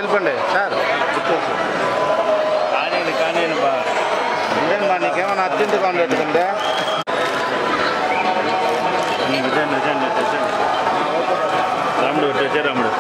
వెళ్ళిపోండి సార్. కానీ ఇదేమ్మా నీకేమన్నా అర్జెంటుగా ఉండేటుందే? రాముడు వచ్చే రాముడు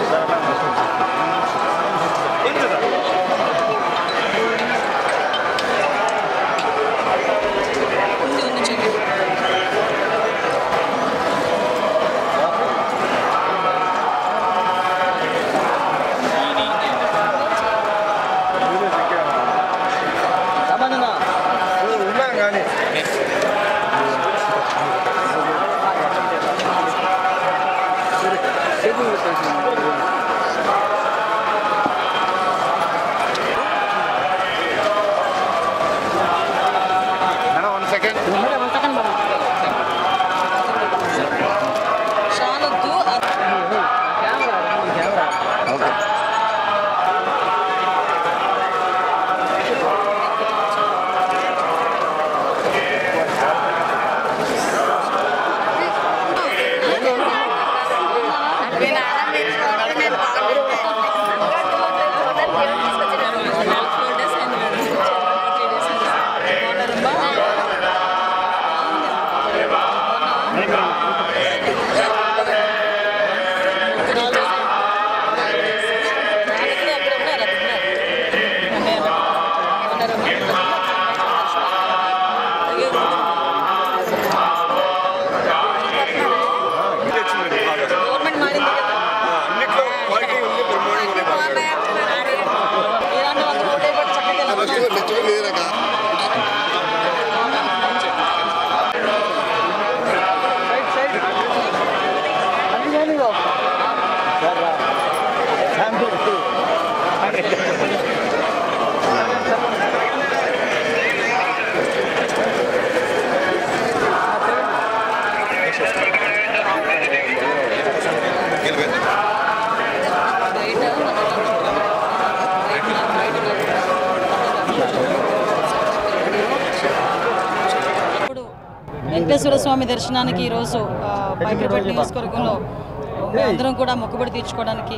వెంకటేశ్వర స్వామి దర్శనానికి ఈరోజు పైకిరిపేట నియోజకవర్గంలో అందరం కూడా మొక్కుబడి తీర్చుకోవడానికి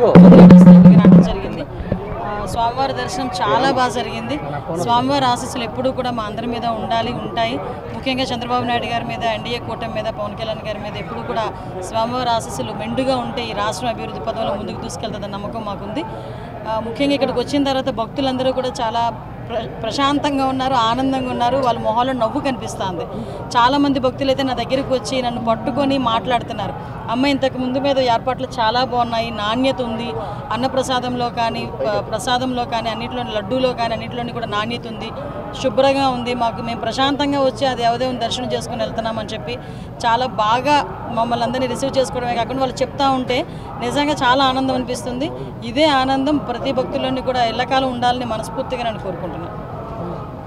రావడం జరిగింది. స్వామివారి దర్శనం చాలా బాగా జరిగింది. స్వామివారి ఆశీస్సులు ఎప్పుడూ కూడా మా అందరి మీద ఉంటాయి. ముఖ్యంగా చంద్రబాబు నాయుడు గారి మీద, ఎన్డీఏ కూటమి మీద, పవన్ కళ్యాణ్ గారి మీద ఎప్పుడూ కూడా స్వామివారి ఆశీస్సులు మెండుగా ఉంటే ఈ రాష్ట్రం అభివృద్ధి పదంలో ముందుకు తీసుకెళ్తుందన్న నమ్మకం మాకుంది. ముఖ్యంగా ఇక్కడికి వచ్చిన తర్వాత భక్తులందరూ కూడా చాలా ప్రశాంతంగా ఉన్నారు, ఆనందంగా ఉన్నారు. వాళ్ళ మొహాల్లో నవ్వు కనిపిస్తుంది. చాలామంది భక్తులు అయితే నా దగ్గరికి వచ్చి నన్ను పట్టుకొని మాట్లాడుతున్నారు. అమ్మ ఇంతకు ముందు మీద ఏర్పాట్లు చాలా బాగున్నాయి, నాణ్యత ఉంది, అన్నప్రసాదంలో కానీ ప్రసాదంలో కానీ అన్నింటిలో, లడ్డూలో కానీ అన్నింటిలోని కూడా నాణ్యత ఉంది, శుభ్రంగా ఉంది, మేము ప్రశాంతంగా వచ్చి అది దేవదేవుని దర్శనం చేసుకుని వెళ్తున్నామని చెప్పి చాలా బాగా మమ్మల్ని అందరినీ రిసీవ్ చేసుకోవడమే కాకుండా వాళ్ళు చెప్తా ఉంటే నిజంగా చాలా ఆనందం అనిపిస్తుంది. ఇదే ఆనందం ప్రతి భక్తుల్లోని కూడా ఎల్లకాలం ఉండాలని మనస్ఫూర్తిగా నేను కోరుకుంటున్నాను.